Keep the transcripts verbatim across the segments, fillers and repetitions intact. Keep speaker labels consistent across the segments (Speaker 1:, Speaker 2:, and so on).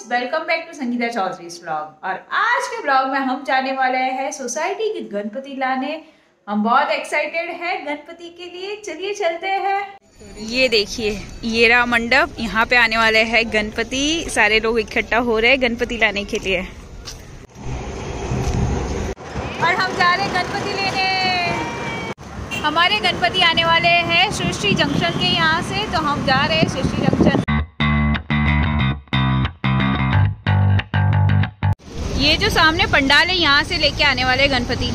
Speaker 1: Welcome back to Sangeeta Chaudhary's vlog. और आज के ब्लॉग में हम जाने वाले हैं सोसाइटी के गणपति लाने। हम बहुत एक्साइटेड हैं गणपति के लिए। चलिए चलते हैं। ये देखिए, ये रहा मंडप। यहाँ पे आने वाले हैं गणपति। सारे लोग इकट्ठा हो रहे हैं गणपति लाने के लिए। और हम जा रहे हैं गणपति लेने। हमारे गणपति आने वाले हैं सृष्टि जंक्शन के यहाँ से, तो हम जा रहे हैं सृष्टि जंक्शन। ये जो सामने पंडाल है, यहाँ से लेके आने वाले गणपति।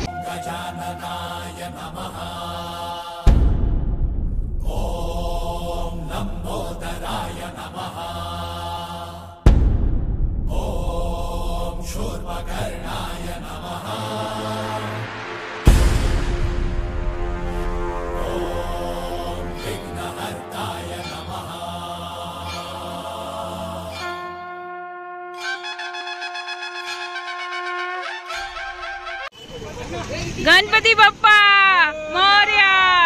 Speaker 1: गणपति बप्पा मोरया।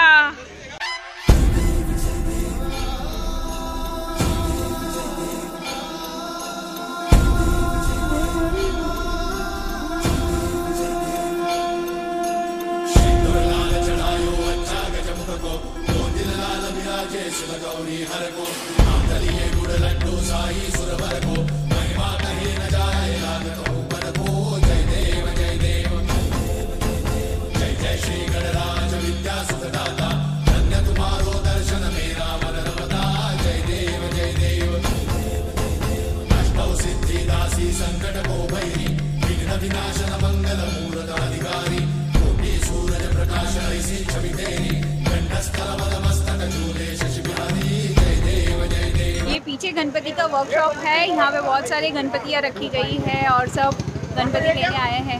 Speaker 1: पीछे गणपति का वर्कशॉप है। यहाँ पे बहुत सारे गणपतियाँ रखी गई है और सब गणपति लेने आए हैं।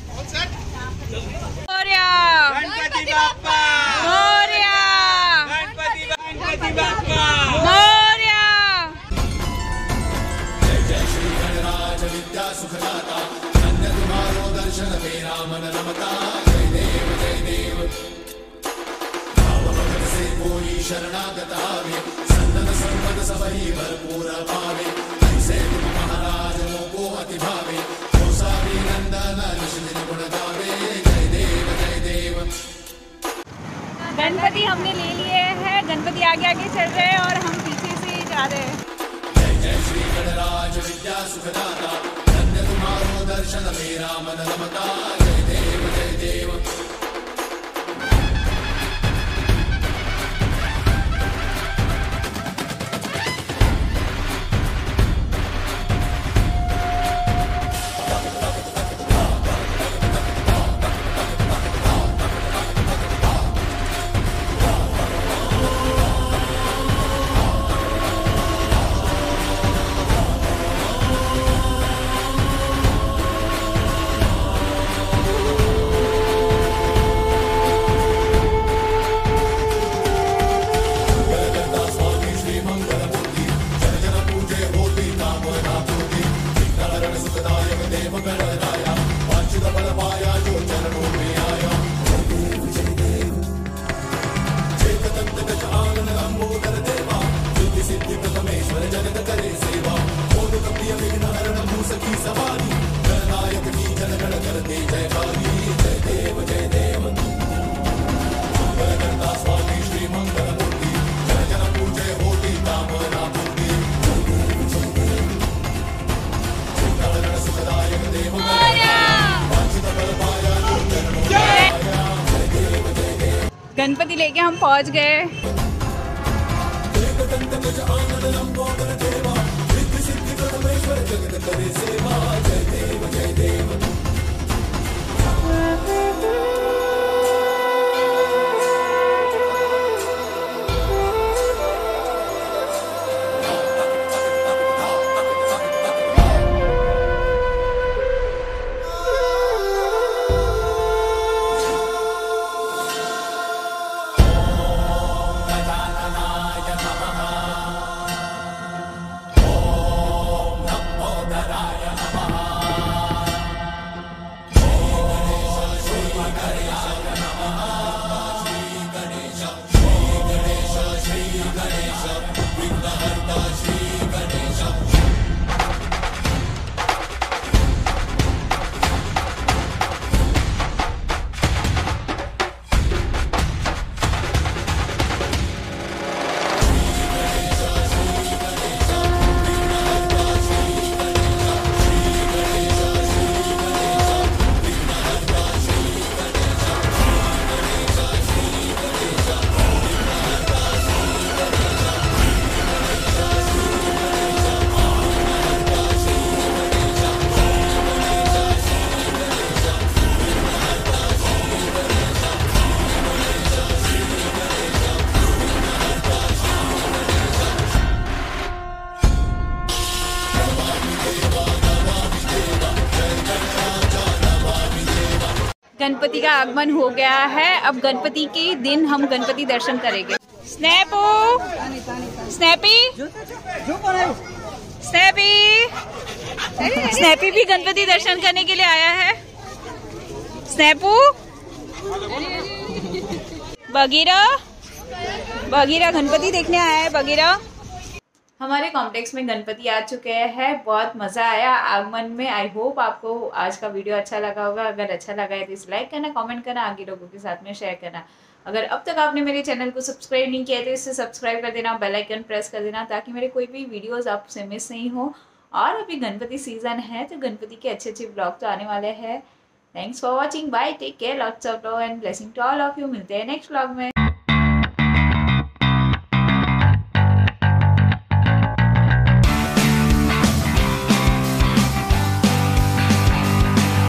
Speaker 1: मोरया गणपति बप्पा मोरया गणपति बप्पा मोरया। जय जय श्री गणराज विद्या सुखदाता, धन्य तुम्हारो दर्शन मेरा मन रमता। जय देव जय देव, भाव भगत से कोई शरणागत आवे, सन्नत संपद सबही भरपूर पावे। ऐसे तुम महाराज को अति भावे, कौसावी नंदन ऋषि गुण गावे। जय देव जय देव। गणपति हमने ले लिए हैं। गणपति आगे आगे चल रहे हैं और हम पीछे से जा रहे हैं। जय जय श्री गणराज विद्या सुखदाता, धन्य तुम्हारो दर्शन मेरा मन रमता। जय देव जय देव। गणपति लेके हम पहुंच गए।
Speaker 2: गणपति का आगमन हो गया है। अब गणपति के दिन हम गणपति दर्शन करेंगे। स्नैपो स्नैपी स्नैपी स्नैपी भी गणपति दर्शन करने के लिए आया है। स्नैपू बगीरा बगीरा गणपति देखने आया है। बगीरा हमारे कॉम्प्लेक्स में गणपति आ चुके हैं। बहुत मज़ा आया आगमन में। आई होप आपको आज का वीडियो अच्छा लगा होगा। अगर अच्छा लगा है तो इसे लाइक करना, कमेंट करना, आगे लोगों के साथ में शेयर करना। अगर अब तक आपने मेरे चैनल को सब्सक्राइब नहीं किया तो इसे सब्सक्राइब कर देना, बेल आइकन प्रेस कर देना ताकि मेरे कोई भी वीडियोज़ आपसे मिस नहीं हो। और अभी गणपति सीजन है तो गणपति के अच्छे अच्छे ब्लॉग तो आने वाले हैं। Thanks for watching, bye, take care, lots of love and blessing to all of you. मिलते हैं नेक्स्ट ब्लॉग में।